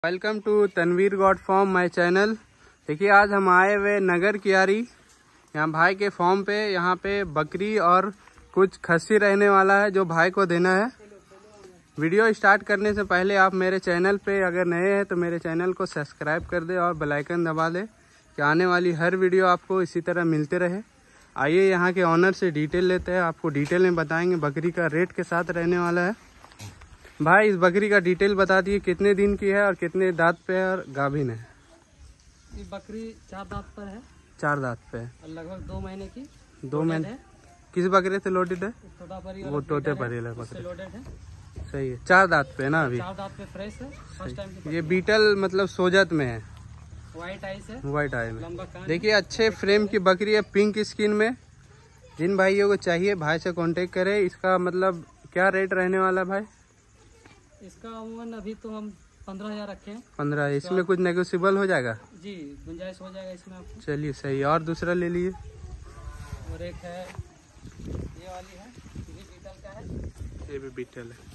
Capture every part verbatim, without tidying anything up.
Welcome to Tanveer goat farm my channel. देखिए आज हम आए हुए नगर कियारी, यहाँ भाई के फार्म पे। यहाँ पे बकरी और कुछ खस्सी रहने वाला है जो भाई को देना है। वीडियो स्टार्ट करने से पहले आप मेरे चैनल पे अगर नए हैं तो मेरे चैनल को सब्सक्राइब कर दे और बेल आइकन दबा दे कि आने वाली हर वीडियो आपको इसी तरह मिलते रहे। आइए यहाँ के ऑनर से डिटेल लेते हैं, आपको डिटेल में बताएंगे। बकरी का रेट के साथ रहने वाला है। भाई इस बकरी का डिटेल बता दिए, कितने दिन की है और कितने दांत पे है और गाभिन है। ये बकरी चार दांत पर है। चार दांत पे है, लगभग दो महीने की। दो महीने किस बकरे से लोडेड है? तोता परी वो तोते परी है बकरी। लोडेड है। सही है, चार दांत पे है ना अभी? चार दांत पे फ्रेश है, फर्स्ट टाइम। ये बीटल मतलब सोजत में है, व्हाइट आइस है, व्हाइट आई में। लंबा कान। देखिए अच्छे फ्रेम की बकरी है, पिंक स्किन में। जिन भाइयों को चाहिए भाई से कांटेक्ट करें। इसका मतलब क्या रेट रहने वाला भाई? इसका अमूमन अभी तो हम पंद्रह हजार रखे हैं। पंद्रह। इसमें कुछ नेगोशिएबल हो जाएगा? जी, गुंजाइश हो जाएगा इसमें आपको। चलिए सही। और दूसरा ले लीजिए। और एक है ये वाली है, ये भी बीटल का है। ये भी बीटल है।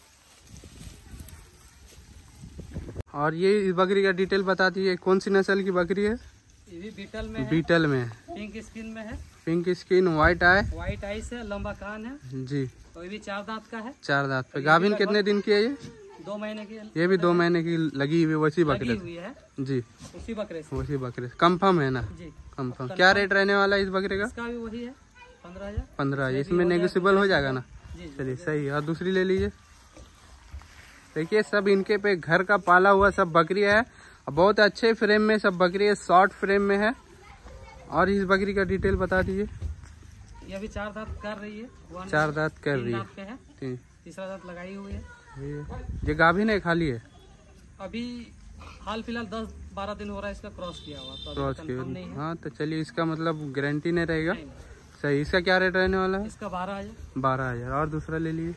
और ये इस बकरी का डिटेल बता दीजिए, कौन सी नस्ल की बकरी है? ये भी बीटल में है। बीटल में है, पिंक स्किन में है। Pink skin, white eye. White eyes है, लंबा कान है जी। और ये भी चार दांत का है। चार दांत पे। गाभिन कितने दिन की है ये? दो महीने की। ये भी दो महीने की लगी हुई वैसी लगी बकरे हुई है जी, उसी बकरे से। वैसी बकरे कंफर्म है ना? जी कंफर्म। क्या रेट रहने वाला है इस बकरे का? इसका भी वही है, पंद्रह हजार। पंद्रह। इसमें नेगोशिएबल हो जाएगा ना? जी। चलिए सही है। और दूसरी ले लीजिए। देखिए सब इनके पे घर का पाला हुआ सब बकरी है, बहुत अच्छे फ्रेम में सब बकरी है, शॉर्ट फ्रेम में है। और इस बकरी का डिटेल बता दीजिए। ये अभी चार दांत कर रही है। चार दांत कर रही है, है। तीन। तीसरा दांत लगाई हुई है। ये गाभिन है खाली है? अभी हाल फिलहाल दस बारह दिन हो रहा है इसका क्रॉस किया हुआ, तो क्रॉस किया। हाँ तो चलिए, इसका मतलब गारंटी नहीं रहेगा। नहीं। सही। इसका क्या रेट रहने वाला है? इसका बारह हजार। बारह हजार। और दूसरा ले लीजिए।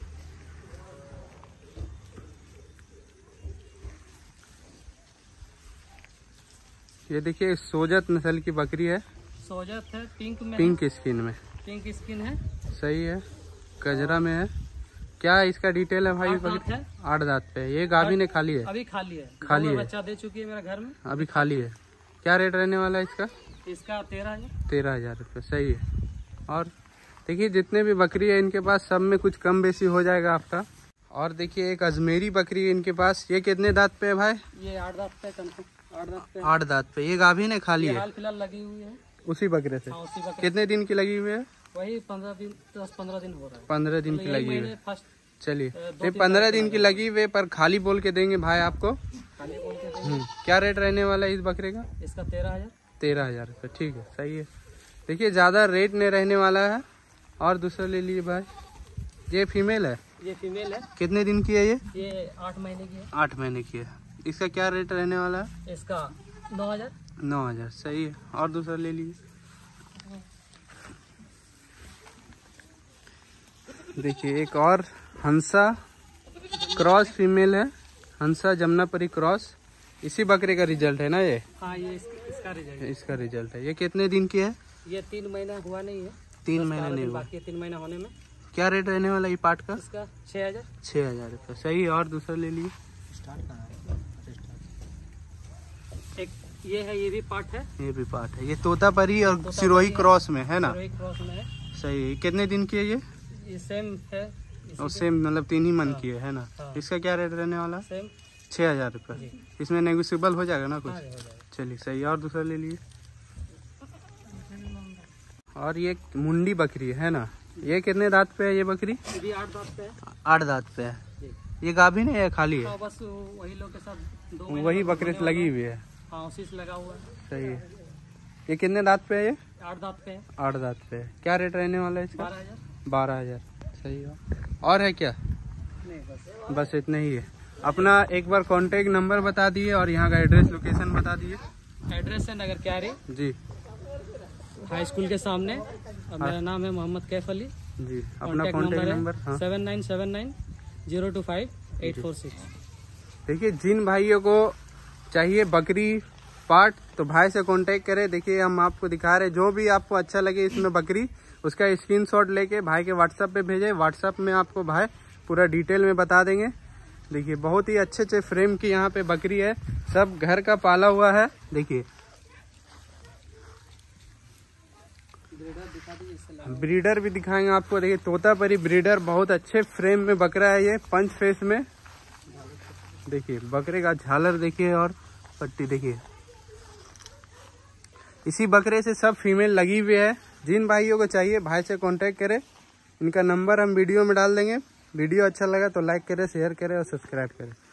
ये देखिए सोजत नस्ल की बकरी है। सोजत है, पिंक में, पिंक स्किन में। पिंक स्किन है। सही है, गजरा में है। क्या इसका डिटेल है भाई? आठ दांत है। आठ दांत पे। ये गाभिन है खाली है? अभी खाली है, खाली है। बच्चा दे चुकी है मेरे घर में, अभी खाली है। क्या रेट रहने वाला है इसका? इसका तेरह हजार। तेरह हजार रुपये। सही है। और देखिए जितने भी बकरी है इनके पास सब में कुछ कम बेसी हो जाएगा आपका। और देखिए एक अजमेरी बकरी है इनके पास। ये कितने दांत पे है भाई? ये आठ दांत पे। आठ दांत पे। आठ दांत पे। ये गाभिन है खाली है? हाल फिलहाल लगी हुई है उसी बकरे से? हाँ, उसी बकरे। कितने दिन की लगी हुई है? वही पंद्रह दिन, दस पंद्रह दिन हो रहा है। पंद्रह दिन की लगी हुई है। फर्स्ट चलिए, ये पंद्रह दिन की लगी हुई पर खाली बोल के देंगे भाई आपको। खाली बोल के देंगे। हम्म, क्या रेट रहने वाला है इस बकरे का? इसका तेरह हजार। तेरह हजार रुपये। ठीक है, सही है। देखिए ज्यादा रेट नहीं रहने वाला है। और दूसरा ले लीजिए भाई। ये फीमेल है? ये फीमेल है। कितने दिन की है ये? ये आठ महीने की है। आठ महीने की है। इसका क्या रेट रहने वाला है? इसका नौ हजार। नौ हजार। सही है। और दूसरा ले लीजिए। देखिए एक और हंसा क्रॉस फीमेल है, हंसा जमुनापरी क्रॉस। इसी बकरे का रिजल्ट है ना ये? हाँ, ये इस, इसका रिजल्ट है। इसका रिजल्ट है। ये कितने दिन की है? ये तीन महीना हुआ नहीं है। तीन महीना नहीं हुआ। बाकी तीन महीना होने में। क्या रेट रहने वाला ये पार्ट का? इसका छह हजार। छह हजार रुपये। सही है। और दूसरा ले लीजिए। एक ये है, ये भी पार्ट है। ये भी पार्ट है। ये तोतापरी और सिरोही क्रॉस में है ना? सिरोही क्रॉस में है। सही है। कितने दिन की है ये? ये सेम है। और सेम मतलब तीन ही मन की है, है ना? हाँ। इसका क्या रेट रहने वाला? सेम छह हजार रुपये। इसमें नेगोशिएबल हो जाएगा ना कुछ? हाँ, हो जाएगा। चलिए सही है। और दूसरा ले लीजिए। और ये मुंडी बकरी है ना? ये कितने दांत पे है ये बकरी? ये भी आठ दांत पे है। आठ दांत पे है। ये गाभिन है या खाली है? हाँ, बस वही लोग के साथ दो वही बकरे से लगी हुई है। हाँ, उसी से लगा हुआ है। सही है। ये कितने दांत पे है ये? आठ दांत पे है। आठ दांत पे है। क्या रेट रहने वाला है इसका? बारह हजार। बारह हजार। सही है। और है क्या? नहीं, बस बस इतना ही है। अपना एक बार कांटेक्ट नंबर बता दिए और यहाँ का एड्रेस लोकेशन बता दिए। एड्रेस है नगर क्यारी जी, हाई स्कूल के सामने। और मेरा नाम है मोहम्मद कैफ अली जी। अपना कांटेक्ट नंबर? हाँ। Seven nine seven nine zero two five eight four six. देखिए जिन भाइयों को चाहिए बकरी पार्ट तो भाई से कांटेक्ट करें। देखिए हम आपको दिखा रहे, जो भी आपको अच्छा लगे इसमें बकरी, उसका स्क्रीनशॉट लेके भाई के व्हाट्सएप पे भेजें। व्हाट्सएप में आपको भाई पूरा डिटेल में बता देंगे। देखिए बहुत ही अच्छे अच्छे फ्रेम की यहाँ पे बकरी है, सब घर का पाला हुआ है। देखिए ब्रीडर भी दिखाएंगे आपको। देखिए तोतापरी ब्रीडर, बहुत अच्छे फ्रेम में बकरा है ये, पंच फेस में। देखिए बकरे का झालर देखिए और पट्टी देखिए। इसी बकरे से सब फीमेल लगी हुई है। जिन भाइयों को चाहिए भाई से कांटेक्ट करें, इनका नंबर हम वीडियो में डाल देंगे। वीडियो अच्छा लगा तो लाइक करें, शेयर करें और सब्सक्राइब करें।